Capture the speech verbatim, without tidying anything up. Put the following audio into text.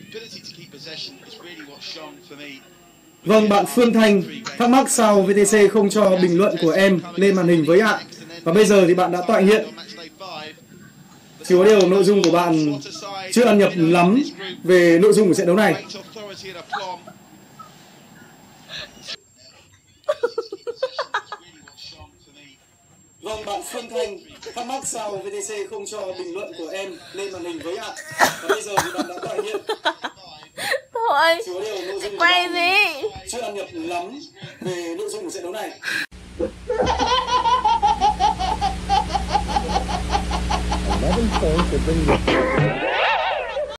Vâng, bạn Phương Thanh thắc mắc sao vê tê xê không cho bình luận của em lên màn hình với ạ. Và bây giờ thì bạn đã tọa hiện. Chỉ có điều nội dung của bạn chưa ăn nhập lắm về nội dung của trận đấu này. Vâng, bạn Phương Thanh thắc mắc sao vê tê xê không cho bình luận của em lên màn hình với ạ. Và bây giờ thì bạn đã tọa hiện. Thôi, Chỉ có điều nội dung của quay bạn gì? chưa ăn nhập lắm về nội dung của trận đấu này. eleven points to bring you.